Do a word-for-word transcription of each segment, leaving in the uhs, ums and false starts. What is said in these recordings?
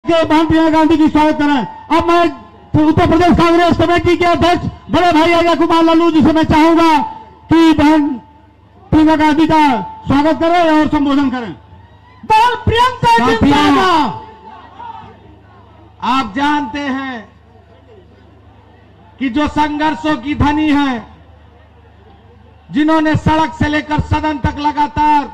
प्रियंका गांधी जी स्वागत करें। अब मैं उत्तर प्रदेश कांग्रेस कमेटी के अध्यक्ष बड़े भाई अजय कुमार लालू जी से मैं चाहूंगा कि बहन प्रियंका गांधी का स्वागत करें और संबोधन करें। बोल प्रियंका जिंदाबाद। आप जानते हैं कि जो संघर्षों की धनी है, जिन्होंने सड़क से लेकर सदन तक लगातार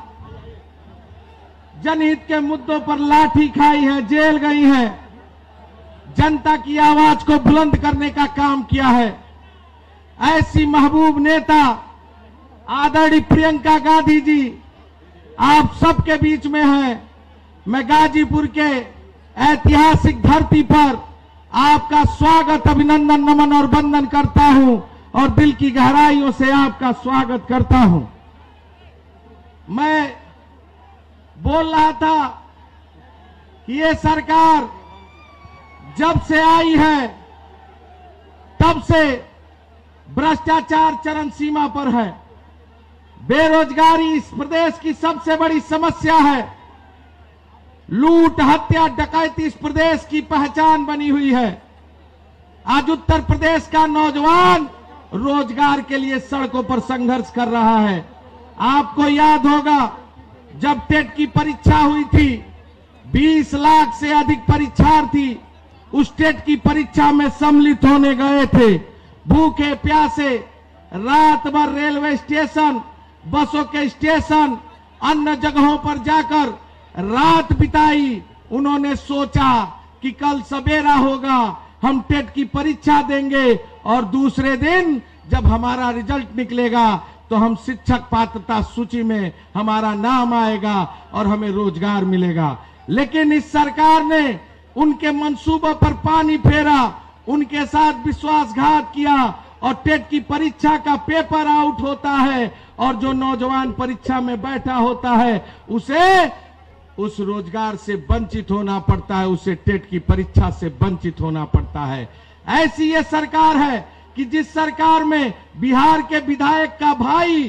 जनहित के मुद्दों पर लाठी खाई है, जेल गई है, जनता की आवाज को बुलंद करने का काम किया है, ऐसी महबूब नेता आदरणीय प्रियंका गांधी जी आप सबके बीच में हैं। मैं गाजीपुर के ऐतिहासिक धरती पर आपका स्वागत, अभिनंदन, नमन और वंदन करता हूं और दिल की गहराइयों से आपका स्वागत करता हूं। मैं बोल रहा था कि ये सरकार जब से आई है तब से भ्रष्टाचार चरम सीमा पर है। बेरोजगारी इस प्रदेश की सबसे बड़ी समस्या है। लूट, हत्या, डकैती इस प्रदेश की पहचान बनी हुई है। आज उत्तर प्रदेश का नौजवान रोजगार के लिए सड़कों पर संघर्ष कर रहा है। आपको याद होगा जब टेट की परीक्षा हुई थी, बीस लाख से अधिक परीक्षार्थी उस टेट की परीक्षा में सम्मिलित होने गए थे। भूखे प्यासे रात भर रेलवे स्टेशन, बसों के स्टेशन, अन्य जगहों पर जाकर रात बिताई। उन्होंने सोचा कि कल सवेरा होगा, हम टेट की परीक्षा देंगे और दूसरे दिन जब हमारा रिजल्ट निकलेगा तो हम शिक्षक पात्रता सूची में हमारा नाम आएगा और हमें रोजगार मिलेगा। लेकिन इस सरकार ने उनके मंसूबों पर पानी फेरा, उनके साथ विश्वासघात किया और टेट की परीक्षा का पेपर आउट होता है और जो नौजवान परीक्षा में बैठा होता है उसे उस रोजगार से वंचित होना पड़ता है, उसे टेट की परीक्षा से वंचित होना पड़ता है। ऐसी ये सरकार है कि जिस सरकार में बिहार के विधायक का भाई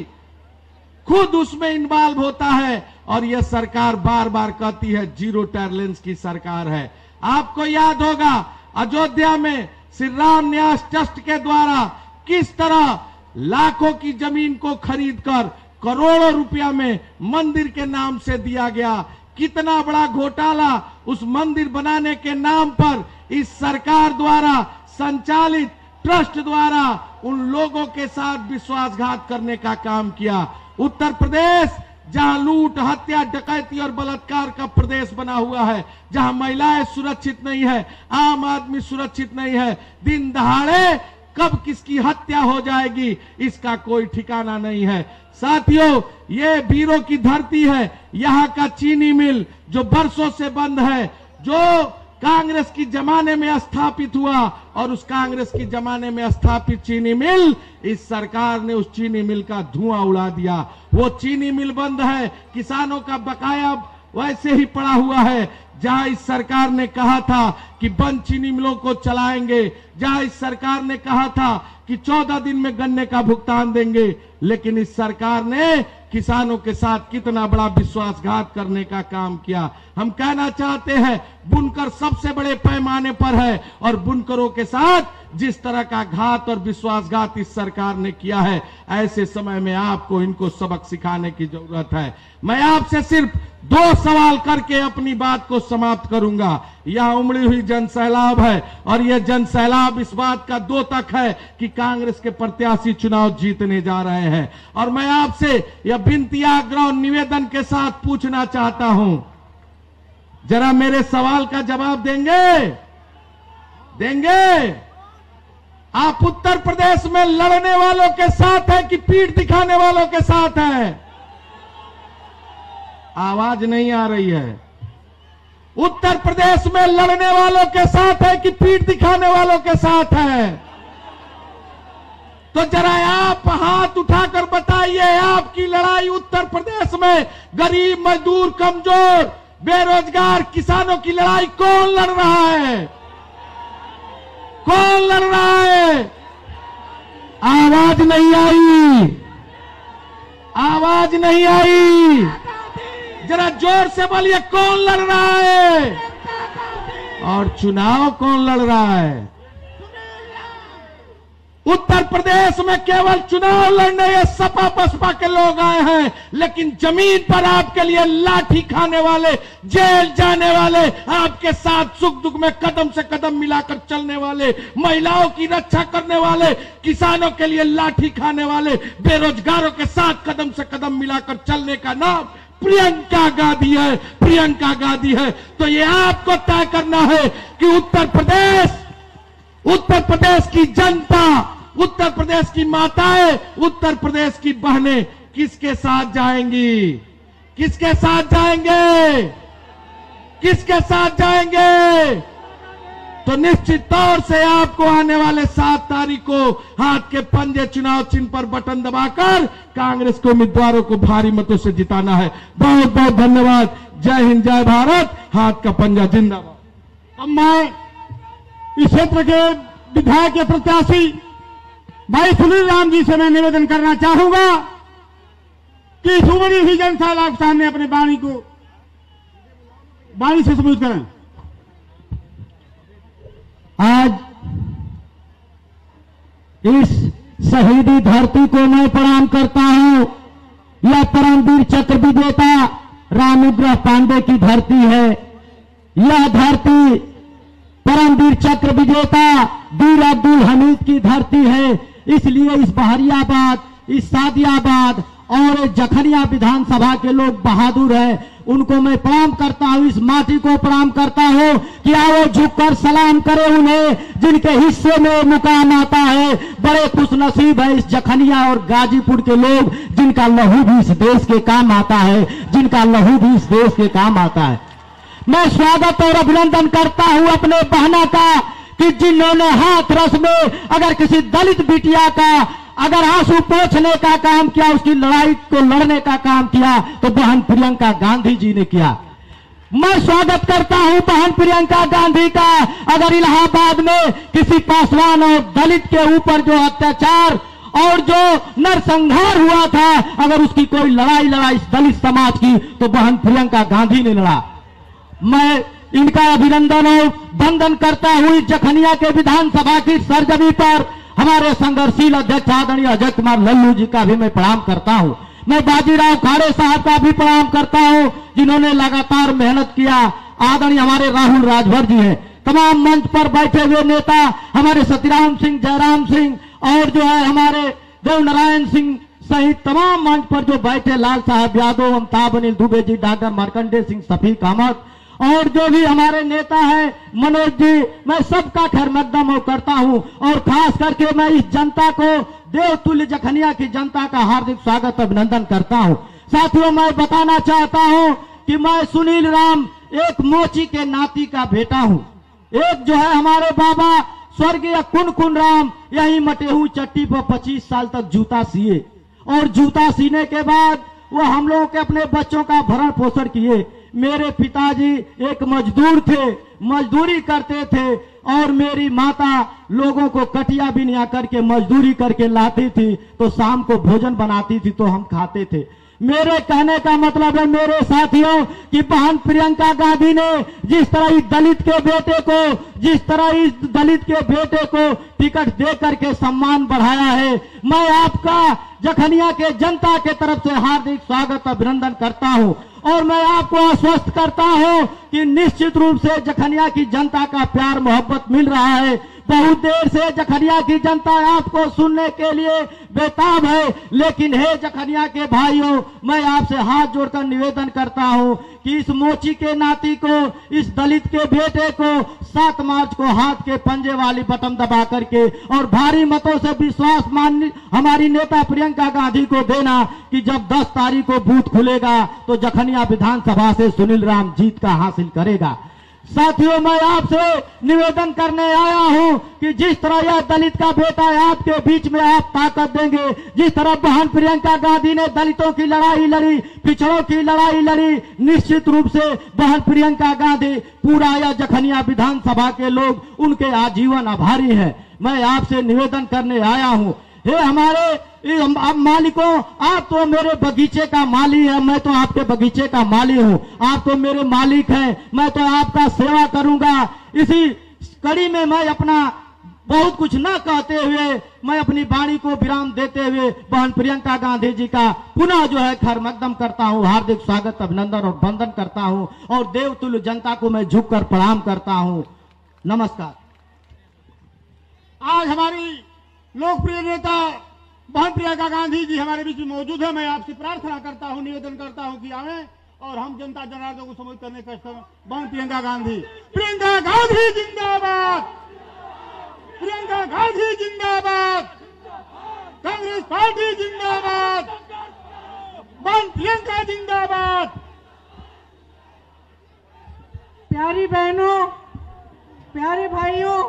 खुद उसमें इन्वॉल्व होता है और यह सरकार बार बार कहती है जीरो टॉलरेंस की सरकार है। आपको याद होगा अयोध्या में श्री राम न्यास ट्रस्ट के द्वारा किस तरह लाखों की जमीन को खरीदकर करोड़ों रुपया में मंदिर के नाम से दिया गया। कितना बड़ा घोटाला उस मंदिर बनाने के नाम पर इस सरकार द्वारा संचालित ट्रस्ट द्वारा उन लोगों के साथ विश्वासघात करने का काम किया। उत्तर प्रदेश जहां लूट, हत्या, डकैती और बलात्कार का प्रदेश बना हुआ है, जहां महिलाएं सुरक्षित नहीं है, आम आदमी सुरक्षित नहीं है, दिन दहाड़े कब किसकी हत्या हो जाएगी इसका कोई ठिकाना नहीं है। साथियों, ये वीरों की धरती है। यहाँ का चीनी मिल जो बरसों से बंद है, जो कांग्रेस की जमाने में स्थापित हुआ और उस कांग्रेस की जमाने में स्थापित चीनी मिल, इस सरकार ने उस चीनी मिल का धुआं उड़ा दिया। वो चीनी मिल बंद है। किसानों का बकाया वैसे ही पड़ा हुआ है। जहां इस सरकार ने कहा था कि बंद चीनी मिलों को चलाएंगे, जहां इस सरकार ने कहा था कि चौदह दिन में गन्ने का भुगतान देंगे, लेकिन इस सरकार ने किसानों के साथ कितना बड़ा विश्वासघात करने का काम किया। हम कहना चाहते हैं बुनकर सबसे बड़े पैमाने पर है और बुनकरों के साथ जिस तरह का घात और विश्वासघात इस सरकार ने किया है, ऐसे समय में आपको इनको सबक सिखाने की जरूरत है। मैं आपसे सिर्फ दो सवाल करके अपनी बात को समाप्त करूंगा। यह उमड़ी हुई जनसैलाब है और यह जनसैलाब इस बात का द्योतक है कि कांग्रेस के प्रत्याशी चुनाव जीतने जा रहे हैं। और मैं आपसे यह विनती, आग्रह, निवेदन के साथ पूछना चाहता हूं, जरा मेरे सवाल का जवाब देंगे? देंगे? आप उत्तर प्रदेश में लड़ने वालों के साथ है कि पीठ दिखाने वालों के साथ है? आवाज नहीं आ रही है। उत्तर प्रदेश में लड़ने वालों के साथ है कि पीठ दिखाने वालों के साथ है? तो जरा आप हाथ उठाकर बताइए, आपकी लड़ाई उत्तर प्रदेश में गरीब, मजदूर, कमजोर, बेरोजगार किसानों की लड़ाई कौन लड़ रहा है? कौन लड़ रहा है? आवाज नहीं आई, आवाज नहीं आई। जरा जोर से बोलिए, कौन लड़ रहा है? और चुनाव कौन लड़ रहा है? उत्तर प्रदेश में केवल चुनाव लड़ने ये सपा बसपा के लोग आए हैं, लेकिन जमीन पर आपके लिए लाठी खाने वाले, जेल जाने वाले, आपके साथ सुख दुख में कदम से कदम मिलाकर चलने वाले, महिलाओं की रक्षा करने वाले, किसानों के लिए लाठी खाने वाले, बेरोजगारों के साथ कदम से कदम मिलाकर चलने का नाम प्रियंका गांधी है। प्रियंका गांधी है। तो ये आपको तय करना है कि उत्तर प्रदेश उत्तर प्रदेश की जनता, उत्तर प्रदेश की माताएं, उत्तर प्रदेश की बहनें किसके साथ जाएंगी? किसके साथ जाएंगे? किसके साथ जाएंगे? तो निश्चित तौर से आपको आने वाले सात तारीख को हाथ के पंजे चुनाव चिन्ह पर बटन दबाकर कांग्रेस के उम्मीदवारों को भारी मतों से जिताना है। बहुत बहुत धन्यवाद। जय हिंद, जय भारत। हाथ का पंजा जिंदाबाद। अब मैं इस क्षेत्र के विधायक के प्रत्याशी भाई सुनील राम जी से मैं निवेदन करना चाहूंगा कि इस उमड़ी हुई जनसभा के सामने अपने वाणी को वाणी से संबोधित करें। आज इस शहीदी धरती को मैं प्रणाम करता हूं। यह परमवीर चक्र विजेता रामउग्रह पांडे की धरती है। यह धरती परमवीर चक्र विजेता वीर अब्दुल हमीद की धरती है। इसलिए इस बहरियाबाद, इस सादियाबाद और जखनिया विधानसभा के लोग बहादुर हैं। उनको मैं प्रणाम करता हूं, इस माटी को प्रणाम करता हूं कि आओ झुककर सलाम करें उन्हें जिनके हिस्से में मुकाम आता है। बड़े खुशनसीब है इस जखनिया और गाजीपुर के लोग जिनका लहू भी इस देश के काम आता है, जिनका लहू भी इस देश के काम आता है। मैं स्वागत और अभिनंदन करता हूं अपने बहना का कि जिन्होंने हाथ रस में अगर किसी दलित बिटिया का अगर आंसू पोंछने का काम किया, उसकी लड़ाई को लड़ने का काम किया, तो बहन प्रियंका गांधी जी ने किया। मैं स्वागत करता हूं बहन प्रियंका गांधी का अगर इलाहाबाद में किसी पासवान और दलित के ऊपर जो अत्याचार और जो नरसंहार हुआ था, अगर उसकी कोई लड़ाई लड़ा इस दलित समाज की, तो बहन प्रियंका गांधी ने लड़ा। मैं इनका अभिनंदन और वंदन करता हूं। जखनिया के विधानसभा की सरजमी पर हमारे संघर्षशील अध्यक्ष आदरणीय अजय कुमार लल्लू जी का भी मैं प्रणाम करता हूं। मैं बाजीराव खाड़े साहब का भी प्रणाम करता हूं जिन्होंने लगातार मेहनत किया। आदरणीय हमारे राहुल राजभर जी हैं। तमाम मंच पर बैठे हुए नेता हमारे सतीराम सिंह, जयराम सिंह और जो है हमारे देव नारायण सिंह सहित तमाम मंच पर जो बैठे, लाल साहब यादव, अमिताभ अनिल दुबे जी, डॉक्टर मार्कंडेय सिंह, शफीक अहमद और जो भी हमारे नेता हैं मनोज जी, मैं सबका खैर मकदम करता हूं। और खास करके मैं इस जनता को, देवतुल्य जखनिया की जनता का हार्दिक स्वागत अभिनंदन करता हूं। साथियों, मैं बताना चाहता हूं कि मैं सुनील राम एक मोची के नाती का बेटा हूं। एक जो है हमारे बाबा स्वर्गीय कुन कुन राम यही मटेहू चट्टी पर पच्चीस साल तक जूता सिए और जूता सीने के बाद वो हम लोगों के अपने बच्चों का भरण पोषण किए। मेरे पिताजी एक मजदूर थे, मजदूरी करते थे और मेरी माता लोगों को कटिया बिनिया करके मजदूरी करके लाती थी, तो शाम को भोजन बनाती थी तो हम खाते थे। मेरे कहने का मतलब है मेरे साथियों कि बहन प्रियंका गांधी ने जिस तरह इस दलित के बेटे को जिस तरह इस दलित के बेटे को टिकट दे करके सम्मान बढ़ाया है, मैं आपका जखनिया के जनता के तरफ से हार्दिक स्वागत अभिनंदन करता हूं। और मैं आपको आश्वस्त करता हूं कि निश्चित रूप से जखनिया की जनता का प्यार मोहब्बत मिल रहा है। बहुत देर से जखनिया की जनता आपको सुनने के लिए बेताब है, लेकिन हे जखनिया के भाइयों, मैं आपसे हाथ जोड़कर निवेदन करता हूं कि इस मोची के नाती को, इस दलित के बेटे को सात मार्च को हाथ के पंजे वाली बटन दबा करके और भारी मतों से विश्वास मान हमारी नेता प्रियंका गांधी को देना कि जब दस तारीख को बूथ खुलेगा तो जखनिया विधानसभा से सुनील राम जीत का हासिल करेगा। साथियों, मैं आपसे निवेदन करने आया हूं कि जिस तरह यह दलित का बेटा है, आपके बीच में आप ताकत देंगे। जिस तरह बहन प्रियंका गांधी ने दलितों की लड़ाई लड़ी, पिछड़ों की लड़ाई लड़ी, निश्चित रूप से बहन प्रियंका गांधी, पूरा यह जखनिया विधानसभा के लोग उनके आजीवन आभारी हैं। मैं आपसे निवेदन करने आया हूं, हे हमारे आप मालिकों, आप तो मेरे बगीचे का माली है, मैं तो आपके बगीचे का माली हूं। आप तो मेरे मालिक हैं, मैं तो आपका सेवा करूंगा। इसी कड़ी में मैं अपना बहुत कुछ न कहते हुए मैं अपनी वाणी को विराम देते हुए बहन प्रियंका गांधी जी का पुनः जो है खैर मकदम करता हूं, हार्दिक स्वागत, अभिनंदन और वंदन करता हूं और देवतुल्य जनता को मैं झुककर प्रणाम करता हूं। नमस्कार। आज हमारी लोकप्रिय नेता बहन प्रियंका गांधी जी हमारे बीच में मौजूद है। मैं आपसे प्रार्थना करता हूं, निवेदन करता हूं कि आए और हम जनता जनार्दन को संबोधित करने का समय। बहन प्रियंका गांधी, प्रियंका गांधी जिंदाबाद, प्रियंका गांधी जिंदाबाद, कांग्रेस पार्टी जिंदाबाद, बहन प्रियंका जिंदाबाद। प्यारी बहनों, प्यारे भाइयों,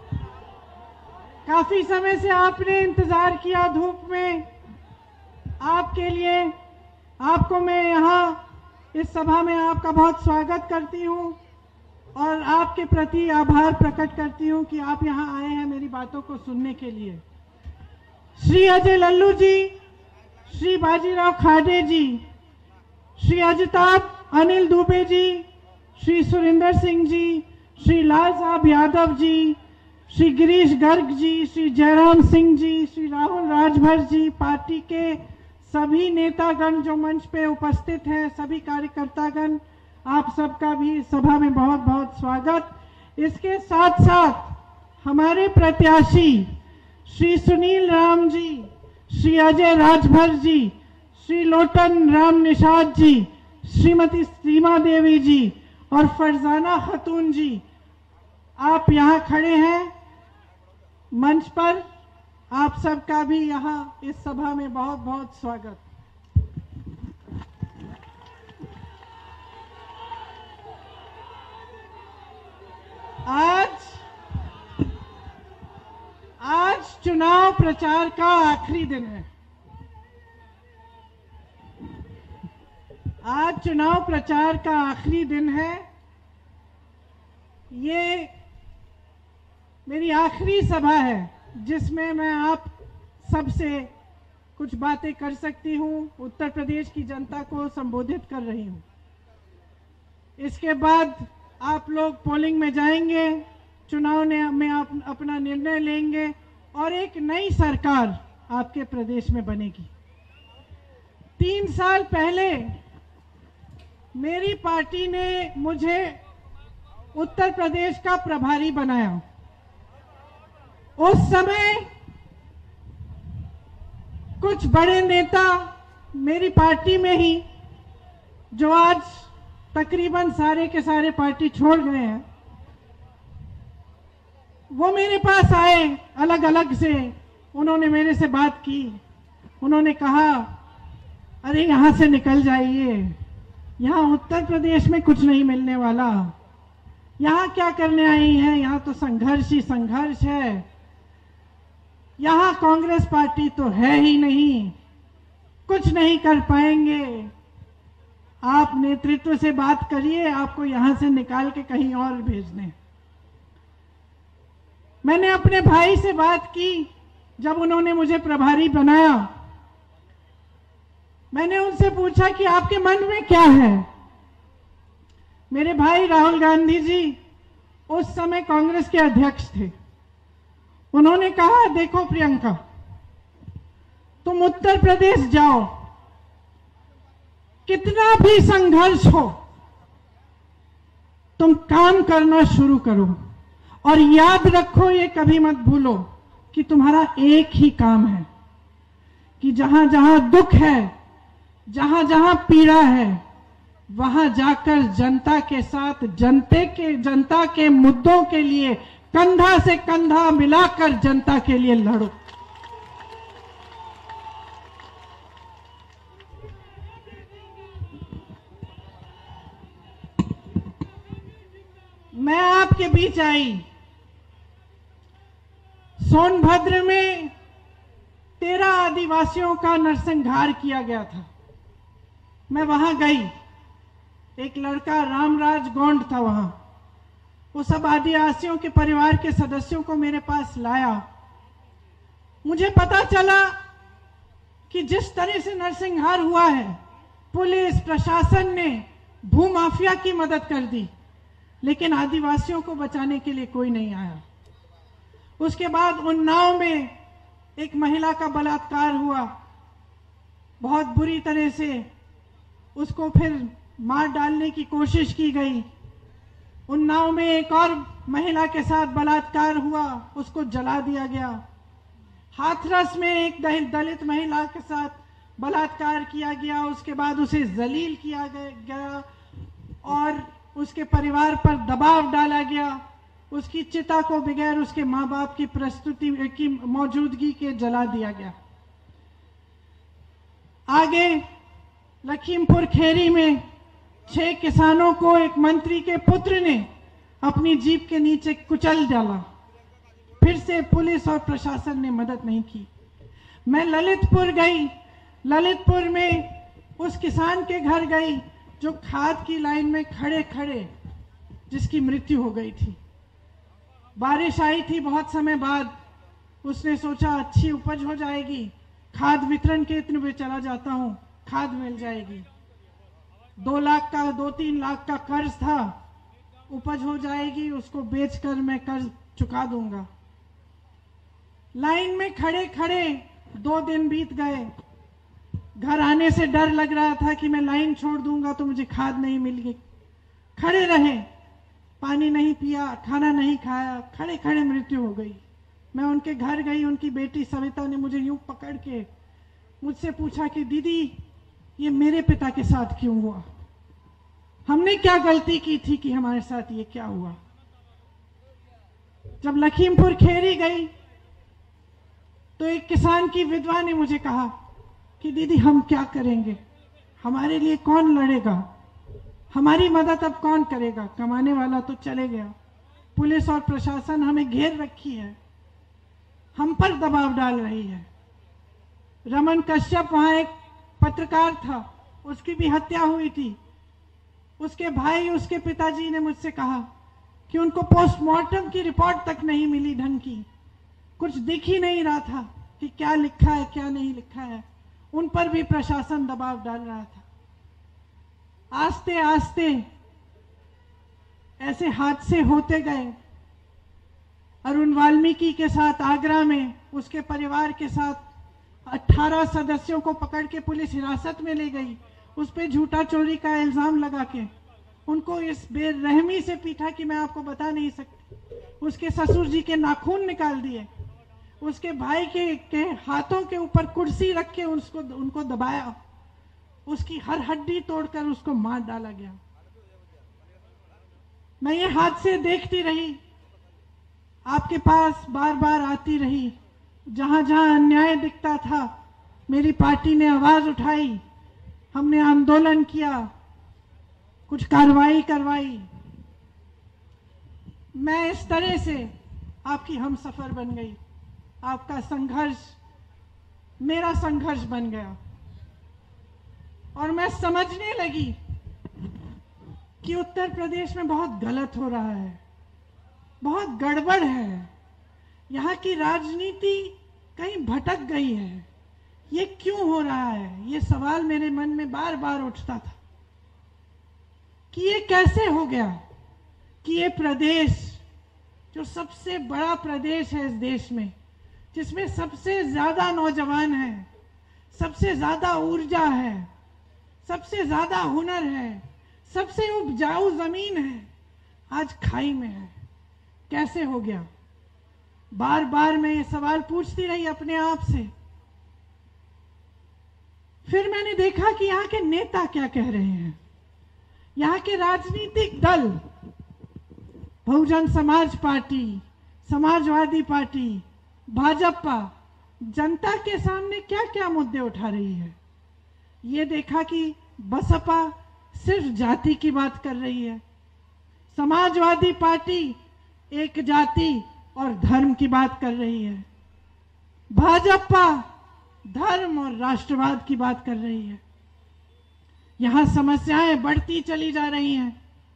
काफी समय से आपने इंतजार किया धूप में। आपके लिए, आपको मैं यहाँ इस सभा में आपका बहुत स्वागत करती हूँ और आपके प्रति आभार प्रकट करती हूँ कि आप यहाँ आए हैं मेरी बातों को सुनने के लिए। श्री अजय लल्लू जी, श्री बाजीराव खाडे जी, श्री अजिताभ अनिल दुबे जी, श्री सुरेंद्र सिंह जी, श्री लाल साहब यादव जी, श्री गिरीश गर्ग जी, श्री जयराम सिंह जी, श्री राहुल राजभर जी, पार्टी के सभी नेतागण जो मंच पे उपस्थित हैं, सभी कार्यकर्तागण, आप सबका भी सभा में बहुत बहुत स्वागत। इसके साथ साथ हमारे प्रत्याशी श्री सुनील राम जी, श्री अजय राजभर जी, श्री लोटन राम निषाद जी, श्रीमती सीमा देवी जी और फरजाना खातून जी, आप यहाँ खड़े हैं मंच पर। आप सबका भी यहाँ इस सभा में बहुत बहुत स्वागत। आज आज चुनाव प्रचार का आखिरी दिन है। आज चुनाव प्रचार का आखिरी दिन है। ये मेरी आखिरी सभा है जिसमें मैं आप सबसे कुछ बातें कर सकती हूँ, उत्तर प्रदेश की जनता को संबोधित कर रही हूँ। इसके बाद आप लोग पोलिंग में जाएंगे, चुनाव ने में आप अपना निर्णय लेंगे और एक नई सरकार आपके प्रदेश में बनेगी। तीन साल पहले मेरी पार्टी ने मुझे उत्तर प्रदेश का प्रभारी बनाया। उस समय कुछ बड़े नेता मेरी पार्टी में ही, जो आज तकरीबन सारे के सारे पार्टी छोड़ गए हैं, वो मेरे पास आए अलग अलग से। उन्होंने मेरे से बात की, उन्होंने कहा अरे यहाँ से निकल जाइए, यहाँ उत्तर प्रदेश में कुछ नहीं मिलने वाला, यहाँ क्या करने आई हैं, यहाँ तो संघर्ष ही संघर्ष है, यहाँ कांग्रेस पार्टी तो है ही नहीं, कुछ नहीं कर पाएंगे, आप नेतृत्व से बात करिए, आपको यहाँ से निकाल के कहीं और भेज दें। मैंने अपने भाई से बात की जब उन्होंने मुझे प्रभारी बनाया। मैंने उनसे पूछा कि आपके मन में क्या है। मेरे भाई राहुल गांधी जी उस समय कांग्रेस के अध्यक्ष थे। उन्होंने कहा देखो प्रियंका, तुम उत्तर प्रदेश जाओ, कितना भी संघर्ष हो तुम काम करना शुरू करो और याद रखो, ये कभी मत भूलो कि तुम्हारा एक ही काम है कि जहां जहां दुख है, जहां जहां पीड़ा है, वहां जाकर जनता के साथ, जनते के जनता के मुद्दों के लिए कंधा से कंधा मिलाकर जनता के लिए लड़ो। मैं आपके बीच आई। सोनभद्र में तेरह आदिवासियों का नरसंहार किया गया था। मैं वहां गई, एक लड़का रामराज गोंड था वहां। वो सब आदिवासियों के परिवार के सदस्यों को मेरे पास लाया। मुझे पता चला कि जिस तरह से नरसंहार हुआ है, पुलिस प्रशासन ने भूमाफिया की मदद कर दी। लेकिन आदिवासियों को बचाने के लिए कोई नहीं आया। उसके बाद उन्नाव में एक महिला का बलात्कार हुआ, बहुत बुरी तरह से उसको फिर मार डालने की कोशिश की गई। उन्नाव में एक और महिला के साथ बलात्कार हुआ, उसको जला दिया गया। हाथरस में एक दलित महिला के साथ बलात्कार किया गया, उसके बाद उसे जलील किया गया और उसके परिवार पर दबाव डाला गया। उसकी चिता को बगैर उसके माँ बाप की प्रस्तुति की मौजूदगी के जला दिया गया। आगे लखीमपुर खेरी में छह किसानों को एक मंत्री के पुत्र ने अपनी जीप के नीचे कुचल डाला। फिर से पुलिस और प्रशासन ने मदद नहीं की। मैं ललितपुर गई, ललितपुर में उस किसान के घर गई जो खाद की लाइन में खड़े खड़े जिसकी मृत्यु हो गई थी। बारिश आई थी बहुत समय बाद, उसने सोचा अच्छी उपज हो जाएगी, खाद वितरण केंद्र में चला जाता हूं, खाद मिल जाएगी। दो लाख का दो तीन लाख का कर्ज था, उपज हो जाएगी, उसको बेचकर मैं कर्ज चुका दूंगा। लाइन में खड़े खड़े दो दिन बीत गए। घर आने से डर लग रहा था कि मैं लाइन छोड़ दूंगा तो मुझे खाद नहीं मिलेगी। खड़े रहे, पानी नहीं पिया, खाना नहीं खाया, खड़े खड़े मृत्यु हो गई। मैं उनके घर गई, उनकी बेटी सविता ने मुझे यूं पकड़ के मुझसे पूछा कि दीदी ये मेरे पिता के साथ क्यों हुआ, हमने क्या गलती की थी कि हमारे साथ ये क्या हुआ। जब लखीमपुर खेरी गई तो एक किसान की विधवा ने मुझे कहा कि दीदी हम क्या करेंगे, हमारे लिए कौन लड़ेगा, हमारी मदद अब कौन करेगा, कमाने वाला तो चले गया, पुलिस और प्रशासन हमें घेर रखी है, हम पर दबाव डाल रही है। रमन कश्यप वहां एक पत्रकार था, उसकी भी हत्या हुई थी। उसके भाई, उसके पिताजी ने मुझसे कहा कि उनको पोस्टमार्टम की रिपोर्ट तक नहीं मिली ढंग की, कुछ दिख ही नहीं रहा था कि क्या लिखा है क्या नहीं लिखा है। उन पर भी प्रशासन दबाव डाल रहा था। आस्ते आस्ते ऐसे हादसे होते गए। अरुण वाल्मीकि के साथ आगरा में उसके परिवार के साथ अठारह सदस्यों को पकड़ के पुलिस हिरासत में ले गई, उस पर झूठा चोरी का इल्जाम लगा के उनको इस बेरहमी से पीटा कि मैं आपको बता नहीं सकती। उसके ससुर जी के नाखून निकाल दिए, उसके भाई के, के हाथों के ऊपर कुर्सी रख के उसको उनको दबाया, उसकी हर हड्डी तोड़कर उसको मार डाला गया। मैं ये हादसे देखती रही, आपके पास बार बार आती रही। जहां जहां अन्याय दिखता था मेरी पार्टी ने आवाज उठाई, हमने आंदोलन किया, कुछ कार्रवाई करवाई। मैं इस तरह से आपकी हमसफर बन गई, आपका संघर्ष मेरा संघर्ष बन गया और मैं समझने लगी कि उत्तर प्रदेश में बहुत गलत हो रहा है, बहुत गड़बड़ है, यहाँ की राजनीति कहीं भटक गई है। ये क्यों हो रहा है, ये सवाल मेरे मन में बार बार उठता था कि ये कैसे हो गया कि ये प्रदेश जो सबसे बड़ा प्रदेश है इस देश में, जिसमें सबसे ज्यादा नौजवान हैं, सबसे ज्यादा ऊर्जा है, सबसे ज्यादा हुनर है, सबसे उपजाऊ जमीन है, आज खाई में है। कैसे हो गया? बार बार मैं ये सवाल पूछती रही अपने आप से। फिर मैंने देखा कि यहाँ के नेता क्या कह रहे हैं। यहाँ के राजनीतिक दल, बहुजन समाज पार्टी, समाजवादी पार्टी, भाजपा, जनता के सामने क्या क्या मुद्दे उठा रही है। ये देखा कि बसपा सिर्फ जाति की बात कर रही है, समाजवादी पार्टी एक जाति और धर्म की बात कर रही है, भाजपा धर्म और राष्ट्रवाद की बात कर रही है। यहां समस्याएं बढ़ती चली जा रही हैं।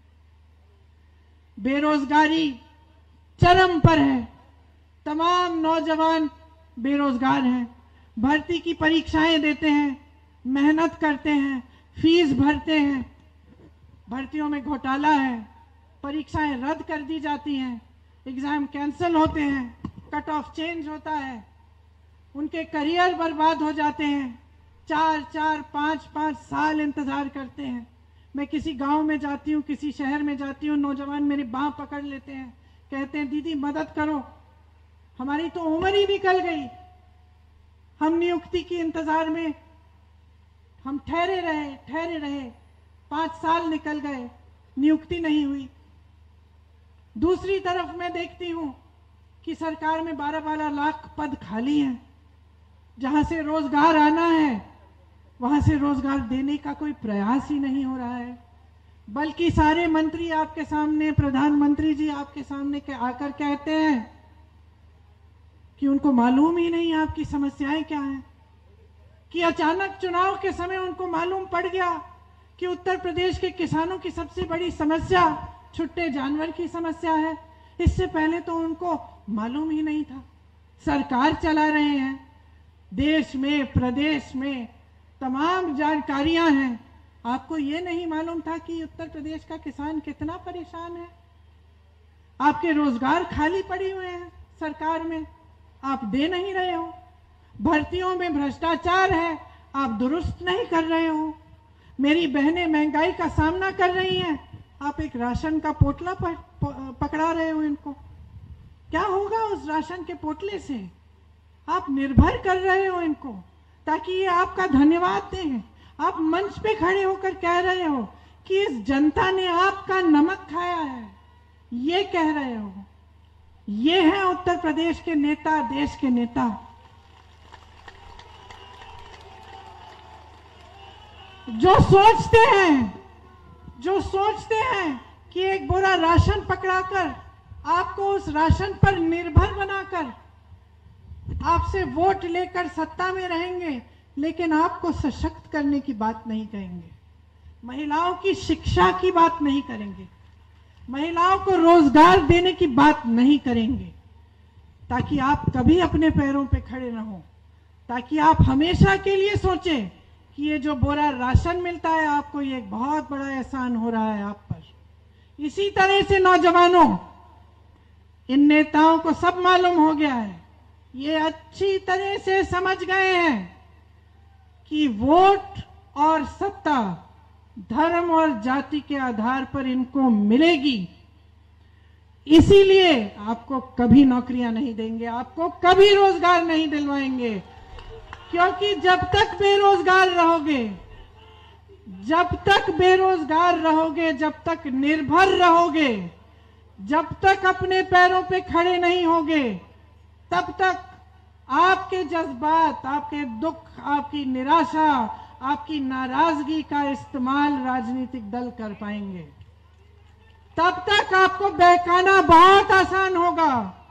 बेरोजगारी चरम पर है, तमाम नौजवान बेरोजगार हैं, भर्ती की परीक्षाएं देते हैं, मेहनत करते हैं, फीस भरते हैं, भर्तियों में घोटाला है, परीक्षाएं रद्द कर दी जाती हैं, एग्जाम कैंसिल होते हैं, कट ऑफ चेंज होता है, उनके करियर बर्बाद हो जाते हैं, चार चार पाँच पाँच साल इंतजार करते हैं। मैं किसी गांव में जाती हूँ, किसी शहर में जाती हूँ, नौजवान मेरी बाँह पकड़ लेते हैं, कहते हैं दीदी मदद करो, हमारी तो उम्र ही निकल गई, हम नियुक्ति के इंतजार में हम ठहरे रहे ठहरे रहे पाँच साल निकल गए, नियुक्ति नहीं हुई। दूसरी तरफ मैं देखती हूँ कि सरकार में बारह बारह लाख पद खाली हैं, जहां से रोजगार आना है वहां से रोजगार देने का कोई प्रयास ही नहीं हो रहा है, बल्कि सारे मंत्री आपके सामने, प्रधानमंत्री जी आपके सामने के आकर कहते हैं कि उनको मालूम ही नहीं आपकी समस्याएं क्या हैं, कि अचानक चुनाव के समय उनको मालूम पड़ गया कि उत्तर प्रदेश के किसानों की सबसे बड़ी समस्या छुट्टे जानवर की समस्या है। इससे पहले तो उनको मालूम ही नहीं था। सरकार चला रहे हैं, देश में प्रदेश में तमाम जानकारियां हैं, आपको ये नहीं मालूम था कि उत्तर प्रदेश का किसान कितना परेशान है। आपके रोजगार खाली पड़े हुए हैं सरकार में, आप दे नहीं रहे हो। भर्तियों में भ्रष्टाचार है, आप दुरुस्त नहीं कर रहे हो। मेरी बहनें महंगाई का सामना कर रही हैं, आप एक राशन का पोटला पकड़ा रहे हो इनको। क्या होगा उस राशन के पोटले से? आप निर्भर कर रहे हो इनको ताकि ये आपका धन्यवाद दें। आप मंच पे खड़े होकर कह रहे हो कि इस जनता ने आपका नमक खाया है, ये कह रहे हो। ये है उत्तर प्रदेश के नेता, देश के नेता। जो सोचते हैं जो सोचते हैं कि एक बोरा राशन पकड़ाकर आपको उस राशन पर निर्भर बनाकर आपसे वोट लेकर सत्ता में रहेंगे, लेकिन आपको सशक्त करने की बात नहीं कहेंगे, महिलाओं की शिक्षा की बात नहीं करेंगे, महिलाओं को रोजगार देने की बात नहीं करेंगे, ताकि आप कभी अपने पैरों पे खड़े न हो, ताकि आप हमेशा के लिए सोचें कि ये जो बोरा राशन मिलता है आपको, ये एक बहुत बड़ा एहसान हो रहा है आप पर। इसी तरह से नौजवानों, इन नेताओं को सब मालूम हो गया है, ये अच्छी तरह से समझ गए हैं कि वोट और सत्ता धर्म और जाति के आधार पर इनको मिलेगी। इसीलिए आपको कभी नौकरियां नहीं देंगे, आपको कभी रोजगार नहीं दिलवाएंगे, क्योंकि जब तक बेरोजगार रहोगे, जब तक बेरोजगार रहोगे, जब तक निर्भर रहोगे, जब तक अपने पैरों पे खड़े नहीं होगे, तब तक आपके जज्बात, आपके दुख, आपकी निराशा, आपकी नाराजगी का इस्तेमाल राजनीतिक दल कर पाएंगे। तब तक आपको बहकाना बहुत आसान होगा।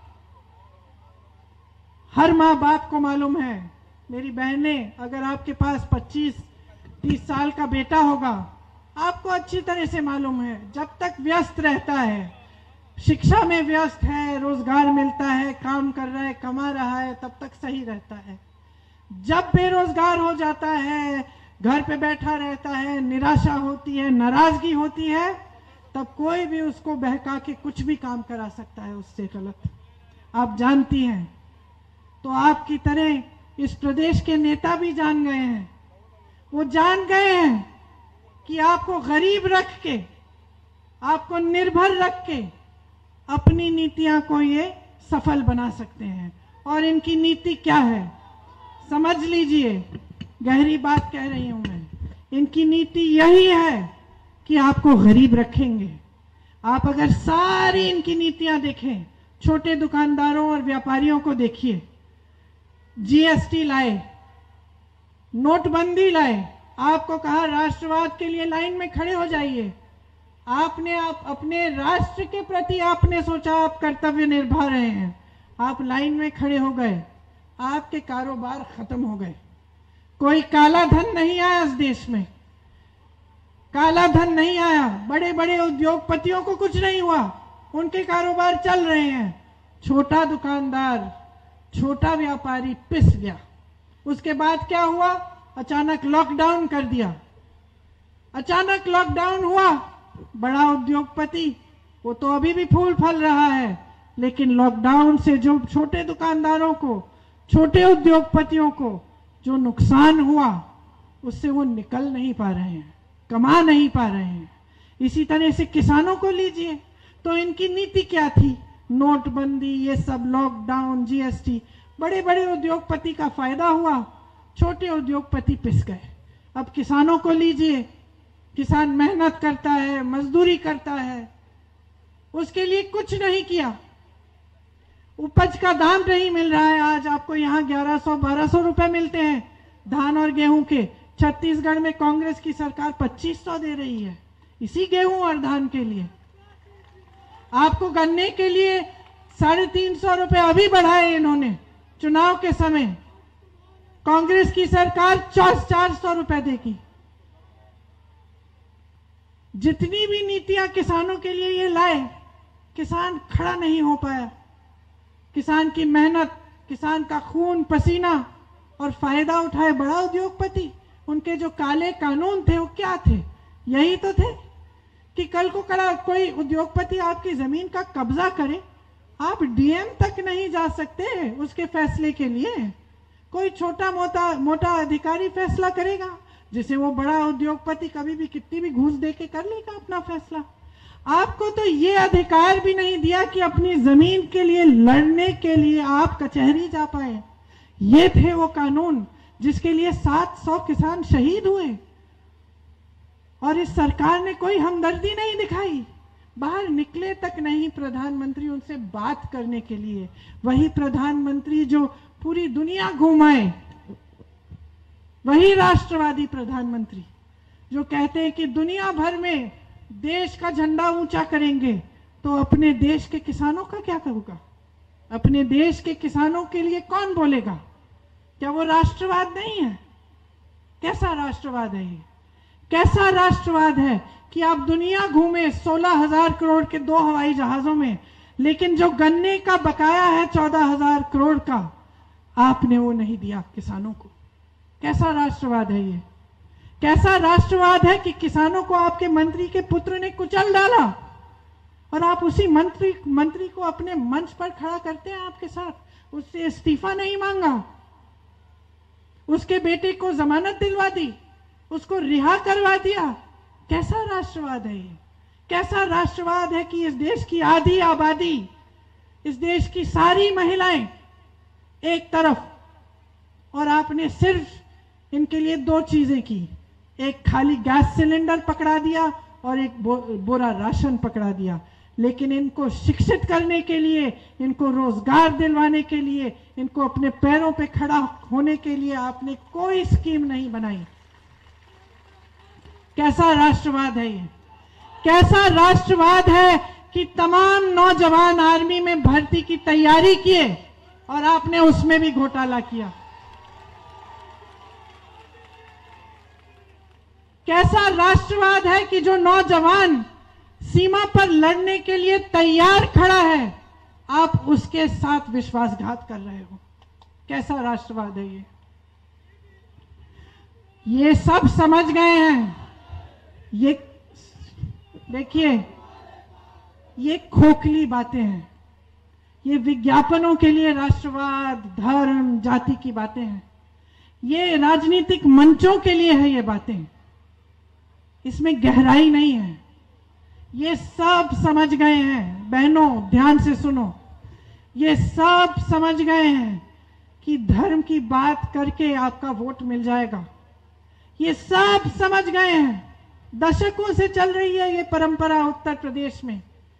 हर माँ बाप को मालूम है, मेरी बहनें, अगर आपके पास पच्चीस तीस साल का बेटा होगा, आपको अच्छी तरह से मालूम है, जब तक व्यस्त रहता है, शिक्षा में व्यस्त है, रोजगार मिलता है, काम कर रहा है, कमा रहा है, तब तक सही रहता है। जब बेरोजगार हो जाता है, घर पे बैठा रहता है, निराशा होती है, नाराजगी होती है, तब कोई भी उसको बहका के कुछ भी काम करा सकता है उससे गलत। आप जानती हैं। तो आपकी तरह इस प्रदेश के नेता भी जान गए हैं। वो जान गए हैं कि आपको गरीब रख के, आपको निर्भर रख के अपनी नीतियां को ये सफल बना सकते हैं। और इनकी नीति क्या है समझ लीजिए, गहरी बात कह रही हूं मैं। इनकी नीति यही है कि आपको गरीब रखेंगे। आप अगर सारी इनकी नीतियां देखें, छोटे दुकानदारों और व्यापारियों को देखिए, जीएसटी लाए, नोटबंदी लाए, आपको कहा राष्ट्रवाद के लिए लाइन में खड़े हो जाइए। आपने आप अपने राष्ट्र के प्रति आपने सोचा आप कर्तव्य निभा रहे हैं, आप लाइन में खड़े हो गए, आपके कारोबार खत्म हो गए। कोई काला धन नहीं आया इस देश में, काला धन नहीं आया, बड़े बड़े उद्योगपतियों को कुछ नहीं हुआ, उनके कारोबार चल रहे हैं। छोटा दुकानदार, छोटा व्यापारी पिस गया। उसके बाद क्या हुआ? अचानक लॉकडाउन कर दिया। अचानक लॉकडाउन हुआ, बड़ा उद्योगपति वो तो अभी भी फूल फल रहा है, लेकिन लॉकडाउन से जो छोटे दुकानदारों को, छोटे उद्योगपतियों को जो नुकसान हुआ, उससे वो निकल नहीं पा रहे हैं, कमा नहीं पा रहे हैं। इसी तरह से किसानों को लीजिए, तो इनकी नीति क्या थी? नोटबंदी, ये सब, लॉकडाउन, जीएसटी, बड़े बड़े उद्योगपति का फायदा हुआ, छोटे उद्योगपति पिस गए। अब किसानों को लीजिए, किसान मेहनत करता है, मजदूरी करता है, उसके लिए कुछ नहीं किया, उपज का दाम नहीं मिल रहा है। आज आपको यहाँ ग्यारह सौ बारह सौ रुपए मिलते हैं धान और गेहूं के। छत्तीसगढ़ में कांग्रेस की सरकार पच्चीस सौ दे रही है इसी गेहूं और धान के लिए। आपको गन्ने के लिए साढ़े तीन सौ रुपए अभी बढ़ाए इन्होंने चुनाव के समय। कांग्रेस की सरकार चार सौ रुपए देगी। जितनी भी नीतियां किसानों के लिए ये लाए, किसान खड़ा नहीं हो पाया। किसान की मेहनत, किसान का खून पसीना और फायदा उठाए बड़ा उद्योगपति। उनके जो काले कानून थे वो क्या थे? यही तो थे कि कल को कड़ा कोई उद्योगपति आपकी जमीन का कब्जा करे, आप डीएम तक नहीं जा सकते उसके फैसले के लिए। कोई छोटा मोटा मोटा अधिकारी फैसला करेगा, जिसे वो बड़ा उद्योगपति कभी भी कितनी भी घूस दे के कर लेगा अपना फैसला। आपको तो ये अधिकार भी नहीं दिया कि अपनी जमीन के लिए लड़ने के लिए आप कचहरी जा पाए। ये थे वो कानून जिसके लिए सात सौ किसान शहीद हुए, और इस सरकार ने कोई हमदर्दी नहीं दिखाई। बाहर निकले तक नहीं प्रधानमंत्री उनसे बात करने के लिए। वही प्रधानमंत्री जो पूरी दुनिया घुमाए, वही राष्ट्रवादी प्रधानमंत्री जो कहते हैं कि दुनिया भर में देश का झंडा ऊंचा करेंगे, तो अपने देश के किसानों का क्या होगा? अपने देश के किसानों के लिए कौन बोलेगा? क्या वो राष्ट्रवाद नहीं है? कैसा राष्ट्रवाद है ये? कैसा राष्ट्रवाद है कि आप दुनिया घूमे सोलह हजार करोड़ के दो हवाई जहाजों में, लेकिन जो गन्ने का बकाया है चौदह हजार करोड़ का, आपने वो नहीं दिया किसानों को? कैसा राष्ट्रवाद है ये? कैसा राष्ट्रवाद है कि किसानों को आपके मंत्री के पुत्र ने कुचल डाला, और आप उसी मंत्री मंत्री को अपने मंच पर खड़ा करते हैं आपके साथ, उससे इस्तीफा नहीं मांगा, उसके बेटे को जमानत दिलवा दी, उसको रिहा करवा दिया। कैसा राष्ट्रवाद है ये? कैसा राष्ट्रवाद है कि इस देश की आधी आबादी, इस देश की सारी महिलाएं एक तरफ, और आपने सिर्फ इनके लिए दो चीजें की, एक खाली गैस सिलेंडर पकड़ा दिया और एक बो, बोरा राशन पकड़ा दिया। लेकिन इनको शिक्षित करने के लिए, इनको रोजगार दिलवाने के लिए, इनको अपने पैरों पे खड़ा होने के लिए आपने कोई स्कीम नहीं बनाई। कैसा राष्ट्रवाद है ये? कैसा राष्ट्रवाद है कि तमाम नौजवान आर्मी में भर्ती की तैयारी किए और आपने उसमें भी घोटाला किया? कैसा राष्ट्रवाद है कि जो नौजवान सीमा पर लड़ने के लिए तैयार खड़ा है, आप उसके साथ विश्वासघात कर रहे हो? कैसा राष्ट्रवाद है ये? ये सब समझ गए हैं। ये देखिए, ये खोखली बातें हैं, ये विज्ञापनों के लिए राष्ट्रवाद, धर्म, जाति की बातें हैं। ये राजनीतिक मंचों के लिए है ये बातें, इसमें गहराई नहीं है। ये सब समझ गए हैं बहनों, ध्यान से सुनो, ये सब समझ गए हैं कि धर्म की बात करके आपका वोट मिल जाएगा। ये सब समझ गए हैं, दशकों से चल रही है ये परंपरा उत्तर प्रदेश में।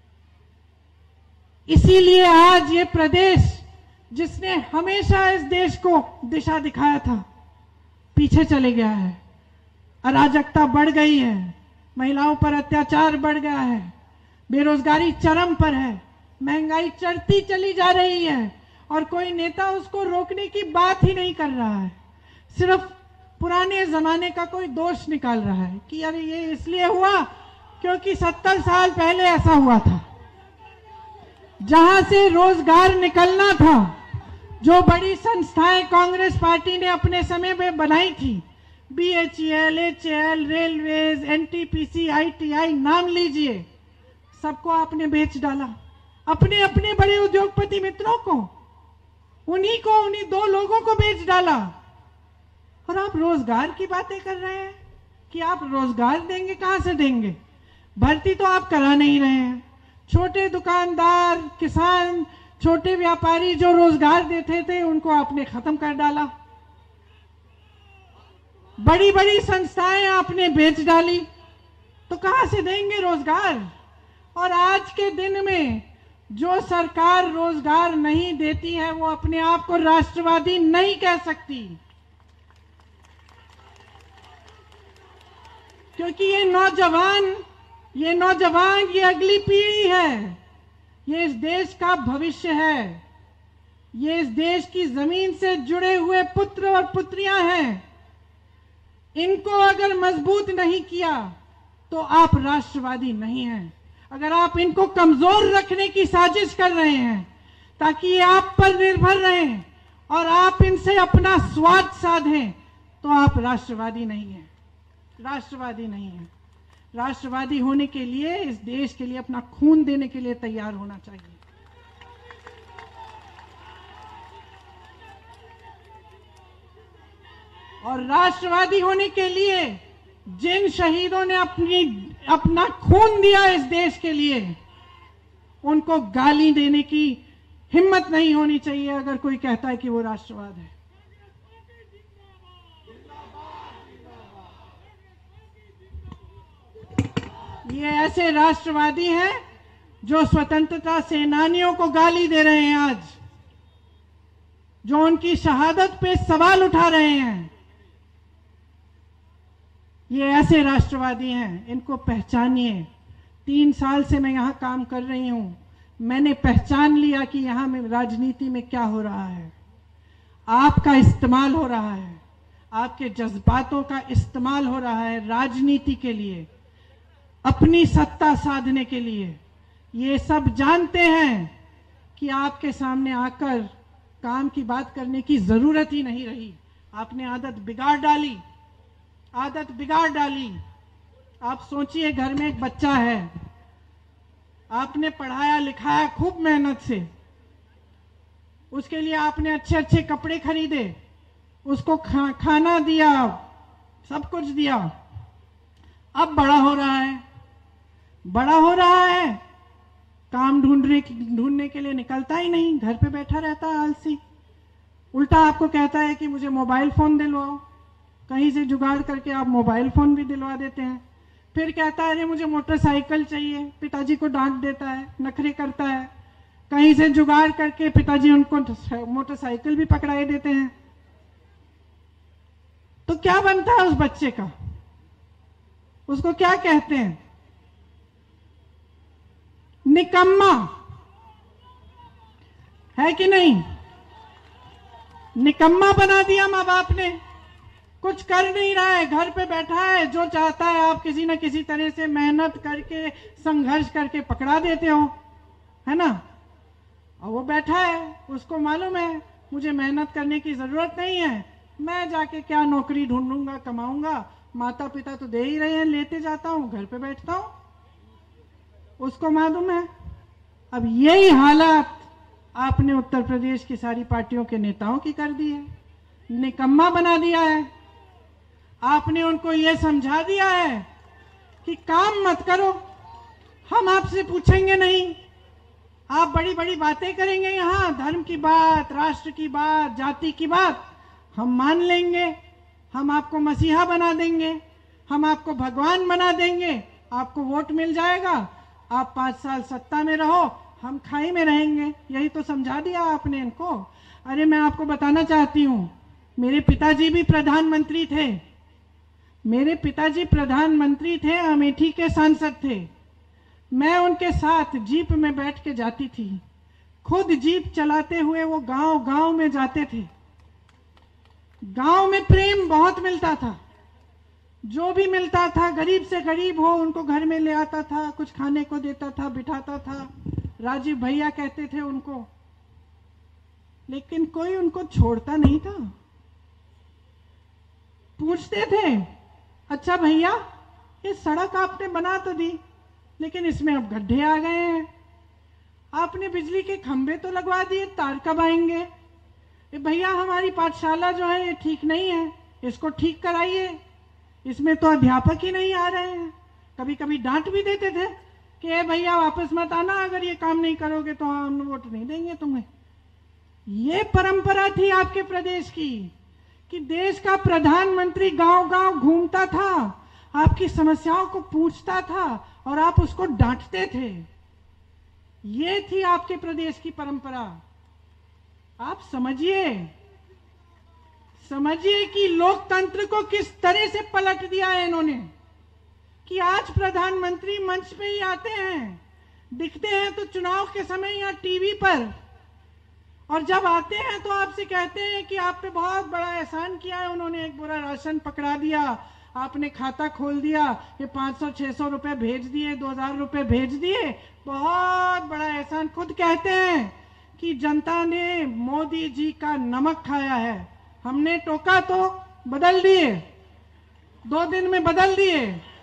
इसीलिए आज ये प्रदेश, जिसने हमेशा इस देश को दिशा दिखाया था, पीछे चले गया है। अराजकता बढ़ गई है, महिलाओं पर अत्याचार बढ़ गया है, बेरोजगारी चरम पर है, महंगाई चढ़ती चली जा रही है, और कोई नेता उसको रोकने की बात ही नहीं कर रहा है। सिर्फ पुराने जमाने का कोई दोष निकाल रहा है कि अरे ये इसलिए हुआ क्योंकि सत्तर साल पहले ऐसा हुआ था। जहां से रोजगार निकलना था, जो बड़ी संस्थाएं कांग्रेस पार्टी ने अपने समय में बनाई थी, BHEL, HAL, railways, NTPC, ITI, नाम लीजिए, सबको आपने बेच डाला, अपने अपने बड़े उद्योगपति मित्रों को, उन्हीं को, उन्हीं दो लोगों को बेच डाला। और आप रोजगार की बातें कर रहे हैं कि आप रोजगार देंगे, कहां से देंगे? भर्ती तो आप करा नहीं रहे हैं। छोटे दुकानदार, किसान, छोटे व्यापारी जो रोजगार देते थे उनको आपने खत्म कर डाला। बड़ी बड़ी संस्थाएं आपने बेच डाली, तो कहां से देंगे रोजगार? और आज के दिन में जो सरकार रोजगार नहीं देती है वो अपने आप को राष्ट्रवादी नहीं कह सकती, क्योंकि ये नौजवान ये नौजवान ये अगली पीढ़ी है, ये इस देश का भविष्य है, ये इस देश की जमीन से जुड़े हुए पुत्र और पुत्रियां हैं। इनको अगर मजबूत नहीं किया तो आप राष्ट्रवादी नहीं हैं। अगर आप इनको कमजोर रखने की साजिश कर रहे हैं ताकि ये आप पर निर्भर रहें और आप इनसे अपना स्वाद साधें, तो आप राष्ट्रवादी नहीं हैं, राष्ट्रवादी नहीं हैं। राष्ट्रवादी होने के लिए इस देश के लिए अपना खून देने के लिए तैयार होना चाहिए। और राष्ट्रवादी होने के लिए जिन शहीदों ने अपनी अपना खून दिया इस देश के लिए, उनको गाली देने की हिम्मत नहीं होनी चाहिए अगर कोई कहता है कि वो राष्ट्रवाद है। ये ऐसे राष्ट्रवादी हैं जो स्वतंत्रता सेनानियों को गाली दे रहे हैं आज, जो उनकी शहादत पे सवाल उठा रहे हैं। ये ऐसे राष्ट्रवादी हैं, इनको पहचानिए। तीन साल से मैं यहां काम कर रही हूं, मैंने पहचान लिया कि यहां में राजनीति में क्या हो रहा है। आपका इस्तेमाल हो रहा है, आपके जज्बातों का इस्तेमाल हो रहा है राजनीति के लिए, अपनी सत्ता साधने के लिए। ये सब जानते हैं कि आपके सामने आकर काम की बात करने की जरूरत ही नहीं रही। आपने आदत बिगाड़ डाली, आदत बिगाड़ डाली। आप सोचिए, घर में एक बच्चा है, आपने पढ़ाया लिखाया खूब मेहनत से, उसके लिए आपने अच्छे अच्छे कपड़े खरीदे, उसको खा, खाना दिया, सब कुछ दिया। अब बड़ा हो रहा है, बड़ा हो रहा है, काम ढूंढने ढूंढने के लिए निकलता ही नहीं, घर पे बैठा रहता है आलसी। उल्टा आपको कहता है कि मुझे मोबाइल फोन दिलवाओ, कहीं से जुगाड़ करके आप मोबाइल फोन भी दिलवा देते हैं। फिर कहता है अरे मुझे मोटरसाइकिल चाहिए, पिताजी को डांट देता है, नखरे करता है, कहीं से जुगाड़ करके पिताजी उनको मोटरसाइकिल भी पकड़ाए देते हैं। तो क्या बनता है उस बच्चे का? उसको क्या कहते हैं? निकम्मा, है कि नहीं? निकम्मा बना दिया माँ बाप ने, कुछ कर नहीं रहा है, घर पे बैठा है, जो चाहता है आप किसी न किसी तरह से मेहनत करके संघर्ष करके पकड़ा देते हो, है ना? और वो बैठा है, उसको मालूम है मुझे मेहनत करने की जरूरत नहीं है, मैं जाके क्या नौकरी ढूंढूंगा, कमाऊंगा, माता पिता तो दे ही रहे हैं, लेते जाता हूं, घर पे बैठता हूं, उसको मालूम है। अब यही हालात आपने उत्तर प्रदेश की सारी पार्टियों के नेताओं की कर दी है, निकम्मा बना दिया है। आपने उनको यह समझा दिया है कि काम मत करो, हम आपसे पूछेंगे नहीं, आप बड़ी बड़ी बातें करेंगे यहां, धर्म की बात, राष्ट्र की बात, जाति की बात हम मान लेंगे, हम आपको मसीहा बना देंगे, हम आपको भगवान बना देंगे, आपको वोट मिल जाएगा, आप पांच साल सत्ता में रहो, हम खाई में रहेंगे। यही तो समझा दिया आपने इनको। अरे मैं आपको बताना चाहती हूं, मेरे पिताजी भी प्रधानमंत्री थे, मेरे पिताजी प्रधानमंत्री थे, अमेठी के सांसद थे। मैं उनके साथ जीप में बैठ के जाती थी, खुद जीप चलाते हुए वो गांव गांव में जाते थे। गांव में प्रेम बहुत मिलता था, जो भी मिलता था, गरीब से गरीब हो उनको घर में ले आता था, कुछ खाने को देता था, बिठाता था, राजीव भैया कहते थे उनको, लेकिन कोई उनको छोड़ता नहीं था। पूछते थे, अच्छा भैया ये सड़क आपने बना तो दी, लेकिन इसमें अब गड्ढे आ गए हैं। आपने बिजली के खंभे तो लगवा दिए, तार कब आएंगे? ए भैया, हमारी पाठशाला जो है ये ठीक नहीं है, इसको ठीक कराइए, इसमें तो अध्यापक ही नहीं आ रहे हैं। कभी कभी डांट भी देते थे कि ए भैया वापस मत आना, अगर ये काम नहीं करोगे तो हम वोट नहीं देंगे तुम्हें। ये परंपरा थी आपके प्रदेश की कि देश का प्रधानमंत्री गांव गांव घूमता था, आपकी समस्याओं को पूछता था और आप उसको डांटते थे। ये थी आपके प्रदेश की परंपरा। आप समझिए समझिए कि लोकतंत्र को किस तरह से पलट दिया है इन्होंने कि आज प्रधानमंत्री मंच पे ही आते हैं, दिखते हैं तो चुनाव के समय या टीवी पर, और जब आते हैं तो आपसे कहते हैं कि आप पे बहुत बड़ा एहसान किया है उन्होंने, एक बुरा राशन पकड़ा दिया, आपने खाता खोल दिया, ये पाँच सौ छह सौ रुपए भेज दिए, दो हजार रुपए भेज दिए, बहुत बड़ा एहसान। खुद कहते हैं कि जनता ने मोदी जी का नमक खाया है, हमने टोका तो बदल दिए, दो दिन में बदल दिए,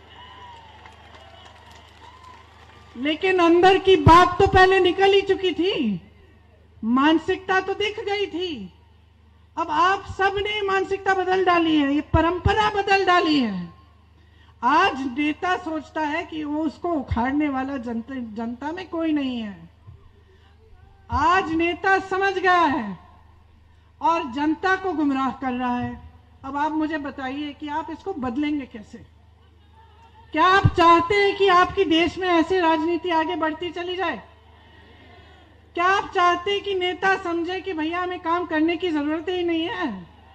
लेकिन अंदर की बात तो पहले निकल ही चुकी थी, मानसिकता तो दिख गई थी। अब आप सब ने मानसिकता बदल डाली है, ये परंपरा बदल डाली है। आज नेता सोचता है कि वो उसको उखाड़ने वाला जनता जनता में कोई नहीं है। आज नेता समझ गया है और जनता को गुमराह कर रहा है। अब आप मुझे बताइए कि आप इसको बदलेंगे कैसे? क्या आप चाहते हैं कि आपकी देश में ऐसे राजनीति आगे बढ़ती चली जाए? क्या आप चाहते हैं कि नेता समझे कि भैया हमें काम करने की जरूरत ही नहीं है?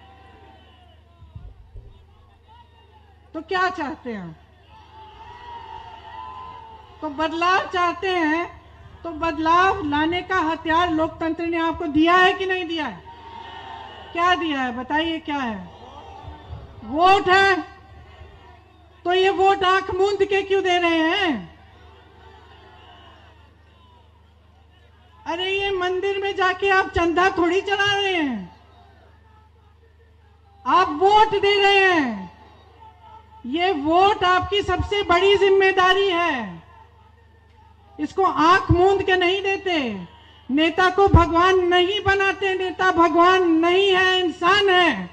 तो क्या चाहते हैं? तो बदलाव चाहते हैं, तो बदलाव लाने का हथियार लोकतंत्र ने आपको दिया है कि नहीं दिया है? क्या दिया है बताइए, क्या है? वोट है। तो ये वोट आंख मूंद के क्यों दे रहे हैं? अरे ये मंदिर में जाके आप चंदा थोड़ी चला रहे हैं, आप वोट दे रहे हैं। ये वोट आपकी सबसे बड़ी जिम्मेदारी है, इसको आंख मूंद के नहीं देते। नेता को भगवान नहीं बनाते, नेता भगवान नहीं है, इंसान है।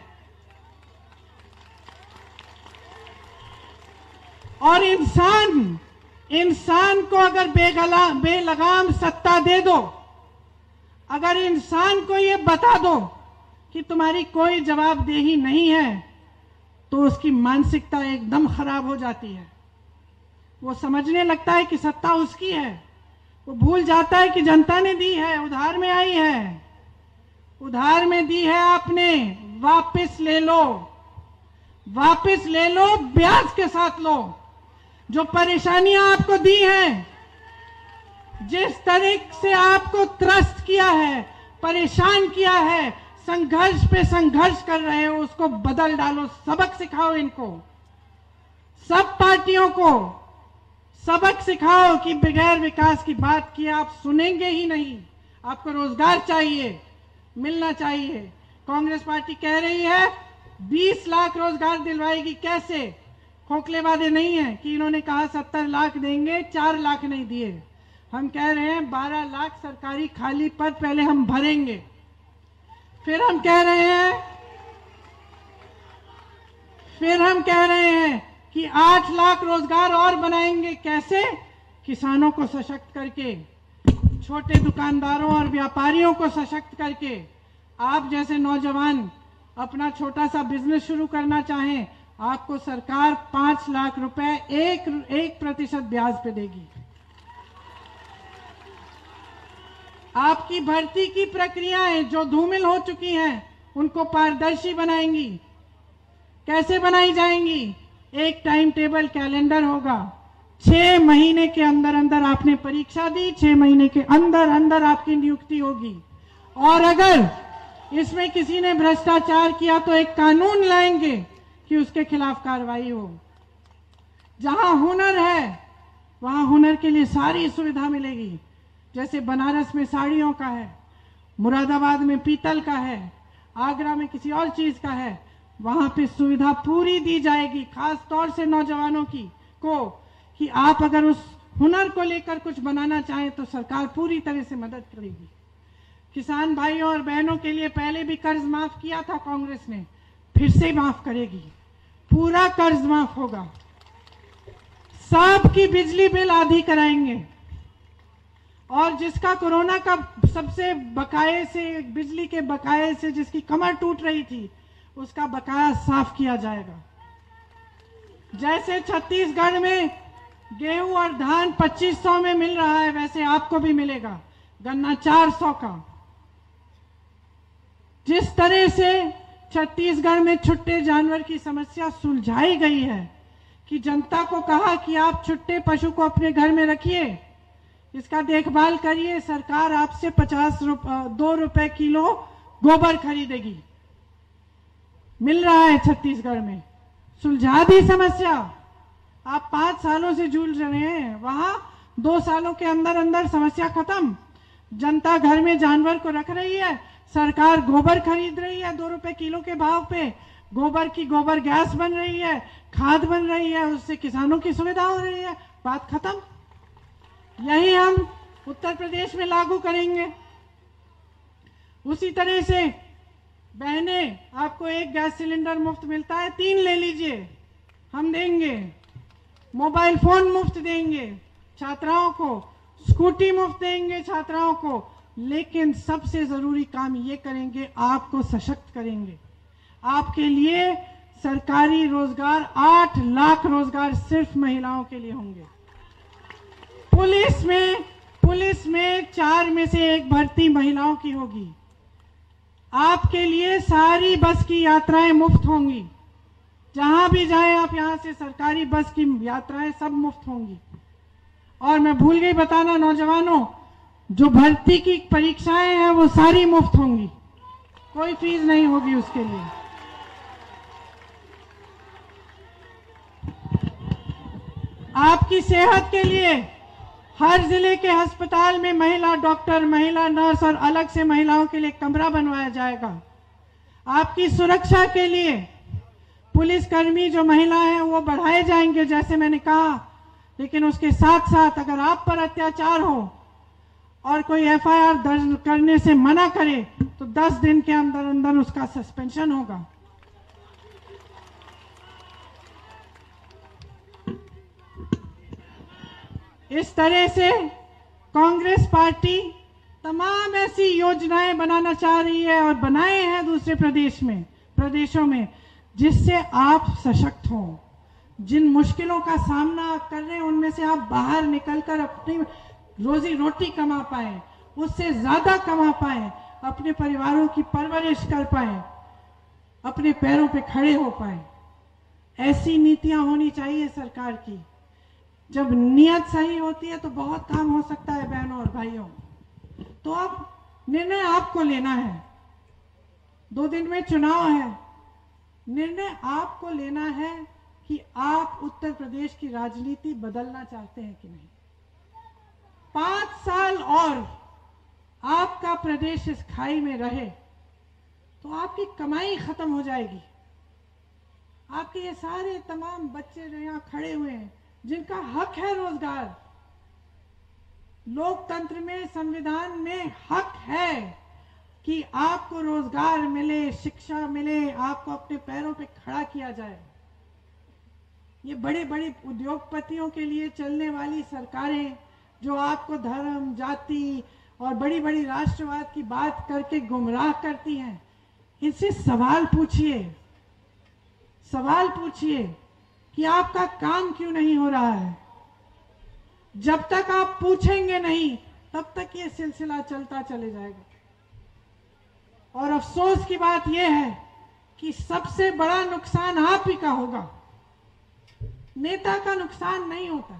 और इंसान इंसान को अगर बेगला बेलगाम सत्ता दे दो, अगर इंसान को ये बता दो कि तुम्हारी कोई जवाबदेही नहीं है, तो उसकी मानसिकता एकदम खराब हो जाती है। वो समझने लगता है कि सत्ता उसकी है, वो भूल जाता है कि जनता ने दी है, उधार में आई है, उधार में दी है आपने, वापस ले लो, वापस ले लो, ब्याज के साथ लो। जो परेशानियां आपको दी हैं, जिस तरह से आपको त्रस्त किया है, परेशान किया है, संघर्ष पे संघर्ष कर रहे हो, उसको बदल डालो, सबक सिखाओ इनको, सब पार्टियों को सबक सिखाओ कि बगैर विकास की बात किए आप सुनेंगे ही नहीं। आपको रोजगार चाहिए, मिलना चाहिए। कांग्रेस पार्टी कह रही है बीस लाख रोजगार दिलवाएगी, कैसे? खोखले वादे नहीं है कि इन्होंने कहा सत्तर लाख देंगे, चार लाख नहीं दिए। हम कह रहे हैं बारह लाख सरकारी खाली पद पहले हम भरेंगे। फिर हम कह रहे हैं फिर हम कह रहे हैं कि आठ लाख रोजगार और बनाएंगे। कैसे? किसानों को सशक्त करके, छोटे दुकानदारों और व्यापारियों को सशक्त करके। आप जैसे नौजवान अपना छोटा सा बिजनेस शुरू करना चाहें, आपको सरकार पांच लाख रुपए एक एक प्रतिशत ब्याज पे देगी। आपकी भर्ती की प्रक्रियाएं जो धूमिल हो चुकी हैं, उनको पारदर्शी बनाएंगी। कैसे बनाई जाएंगी? एक टाइम टेबल कैलेंडर होगा, छह महीने के अंदर अंदर आपने परीक्षा दी, छह महीने के अंदर अंदर आपकी नियुक्ति होगी। और अगर इसमें किसी ने भ्रष्टाचार किया तो एक कानून लाएंगे कि उसके खिलाफ कार्रवाई हो। जहां हुनर है वहां हुनर के लिए सारी सुविधा मिलेगी। जैसे बनारस में साड़ियों का है, मुरादाबाद में पीतल का है, आगरा में किसी और चीज का है, वहां पे सुविधा पूरी दी जाएगी, खास तौर से नौजवानों की को, कि आप अगर उस हुनर को लेकर कुछ बनाना चाहे तो सरकार पूरी तरह से मदद करेगी। किसान भाइयों और बहनों के लिए पहले भी कर्ज माफ किया था कांग्रेस ने, फिर से माफ करेगी, पूरा कर्ज माफ होगा। सबकी बिजली बिल आधी कराएंगे और जिसका कोरोना का सबसे बकाये से, बिजली के बकाये से जिसकी कमर टूट रही थी, उसका बकाया साफ किया जाएगा। जैसे छत्तीसगढ़ में गेहूं और धान पच्चीस सौ में मिल रहा है, वैसे आपको भी मिलेगा गन्ना चार सौ का। जिस तरह से छत्तीसगढ़ में छुट्टे जानवर की समस्या सुलझाई गई है कि जनता को कहा कि आप छुट्टे पशु को अपने घर में रखिए, इसका देखभाल करिए, सरकार आपसे पचास रुपए दो रुपए किलो गोबर खरीदेगी। मिल रहा है छत्तीसगढ़ में, सुलझा दी समस्या। आप पांच सालों से जूझ रहे हैं, वहां दो सालों के अंदर अंदर समस्या खत्म। जनता घर में जानवर को रख रही है, सरकार गोबर खरीद रही है दो रुपए किलो के भाव पे, गोबर की गोबर गैस बन रही है, खाद बन रही है, उससे किसानों की सुविधा हो रही है, बात खत्म। यही हम उत्तर प्रदेश में लागू करेंगे। उसी तरह से बहनें, आपको एक गैस सिलेंडर मुफ्त मिलता है, तीन ले लीजिए, हम देंगे। मोबाइल फोन मुफ्त देंगे छात्राओं को, स्कूटी मुफ्त देंगे छात्राओं को, लेकिन सबसे जरूरी काम ये करेंगे, आपको सशक्त करेंगे। आपके लिए सरकारी रोजगार, आठ लाख रोजगार सिर्फ महिलाओं के लिए होंगे। पुलिस में पुलिस में चार में से एक भर्ती महिलाओं की होगी। आपके लिए सारी बस की यात्राएं मुफ्त होंगी, जहां भी जाएं आप, यहां से सरकारी बस की यात्राएं सब मुफ्त होंगी। और मैं भूल गई बताना नौजवानों, जो भर्ती की परीक्षाएं हैं वो सारी मुफ्त होंगी, कोई फीस नहीं होगी उसके लिए। आपकी सेहत के लिए हर जिले के अस्पताल में महिला डॉक्टर, महिला नर्स और अलग से महिलाओं के लिए कमरा बनवाया जाएगा। आपकी सुरक्षा के लिए पुलिसकर्मी जो महिला हैं वो बढ़ाए जाएंगे, जैसे मैंने कहा, लेकिन उसके साथ साथ अगर आप पर अत्याचार हो और कोई एफ आई आर दर्ज करने से मना करे तो दस दिन के अंदर अंदर उसका सस्पेंशन होगा। इस तरह से कांग्रेस पार्टी तमाम ऐसी योजनाएं बनाना चाह रही है और बनाए हैं दूसरे प्रदेश में प्रदेशों में, जिससे आप सशक्त हो। जिन मुश्किलों का सामना आप कर रहे हैं उनमें से आप बाहर निकलकर अपनी रोजी रोटी कमा पाए, उससे ज्यादा कमा पाए, अपने परिवारों की परवरिश कर पाए, अपने पैरों पे खड़े हो पाए। ऐसी नीतियां होनी चाहिए सरकार की। जब नियत सही होती है तो बहुत काम हो सकता है बहनों और भाइयों। तो अब निर्णय आपको लेना है, दो दिन में चुनाव है, निर्णय आपको लेना है कि आप उत्तर प्रदेश की राजनीति बदलना चाहते हैं कि नहीं। पांच साल और आपका प्रदेश इस खाई में रहे तो आपकी कमाई खत्म हो जाएगी। आपके ये सारे तमाम बच्चे जो यहां खड़े हुए हैं, जिनका हक है रोजगार, लोकतंत्र में, संविधान में हक है कि आपको रोजगार मिले, शिक्षा मिले, आपको अपने पैरों पे खड़ा किया जाए। ये बड़े बड़े उद्योगपतियों के लिए चलने वाली सरकारें जो आपको धर्म, जाति और बड़ी बड़ी राष्ट्रवाद की बात करके गुमराह करती हैं, इनसे सवाल पूछिए, सवाल पूछिए कि आपका काम क्यों नहीं हो रहा है। जब तक आप पूछेंगे नहीं तब तक ये सिलसिला चलता चले जाएगा। और अफसोस की बात यह है कि सबसे बड़ा नुकसान आप ही का होगा, नेता का नुकसान नहीं होता,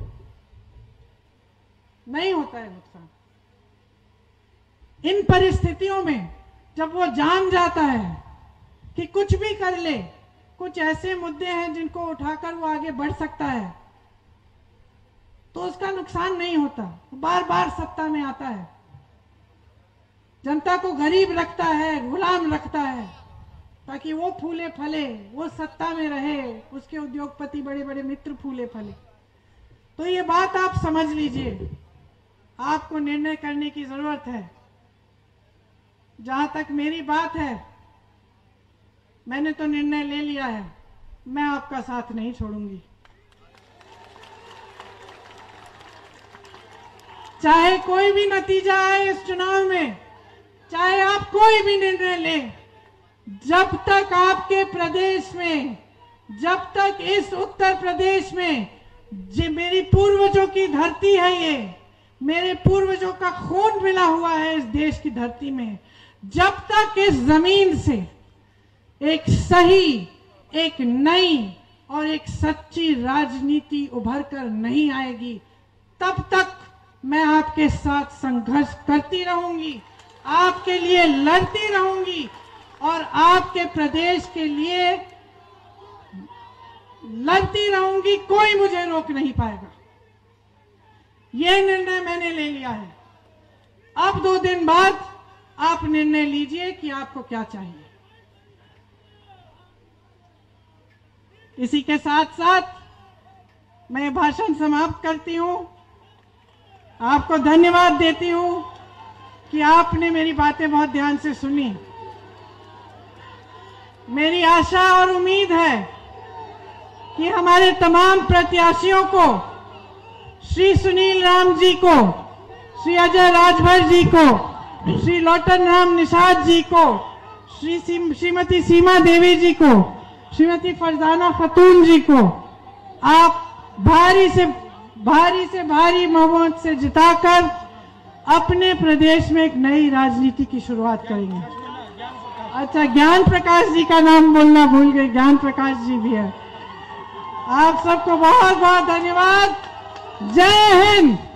नहीं होता है नुकसान। इन परिस्थितियों में जब वो जान जाता है कि कुछ भी कर ले, कुछ ऐसे मुद्दे हैं जिनको उठाकर वो आगे बढ़ सकता है, तो उसका नुकसान नहीं होता। बार बार सत्ता में आता है, जनता को गरीब रखता है, गुलाम रखता है, ताकि वो फूले फले, वो सत्ता में रहे, उसके उद्योगपति बड़े बड़े मित्र फूले फले। तो ये बात आप समझ लीजिए, आपको निर्णय करने की जरूरत है। जहां तक मेरी बात है, मैंने तो निर्णय ले लिया है, मैं आपका साथ नहीं छोड़ूंगी। चाहे कोई भी नतीजा आए इस चुनाव में, चाहे आप कोई भी निर्णय लें, जब तक आपके प्रदेश में, जब तक इस उत्तर प्रदेश में जो मेरी पूर्वजों की धरती है, ये मेरे पूर्वजों का खून मिला हुआ है इस देश की धरती में, जब तक इस जमीन से एक सही, एक नई और एक सच्ची राजनीति उभर कर नहीं आएगी, तब तक मैं आपके साथ संघर्ष करती रहूंगी, आपके लिए लड़ती रहूंगी और आपके प्रदेश के लिए लड़ती रहूंगी। कोई मुझे रोक नहीं पाएगा। यह निर्णय मैंने ले लिया है। अब दो दिन बाद आप निर्णय लीजिए कि आपको क्या चाहिए। इसी के साथ साथ मैं भाषण समाप्त करती हूं। आपको धन्यवाद देती हूं कि आपने मेरी बातें बहुत ध्यान से सुनी। मेरी आशा और उम्मीद है कि हमारे तमाम प्रत्याशियों को, श्री सुनील राम जी को, श्री अजय राजभर जी को, श्री लोटन राम निषाद जी को, श्री श्रीमती सीमा देवी जी को, श्रीमती फरजाना खतून जी को आप भारी से भारी से भारी बहुमत से जिताकर अपने प्रदेश में एक नई राजनीति की शुरुआत करेंगे। अच्छा, ज्ञान प्रकाश जी का नाम बोलना भूल गए, ज्ञान प्रकाश जी भी है। आप सबको बहुत बहुत धन्यवाद। जय हिंद।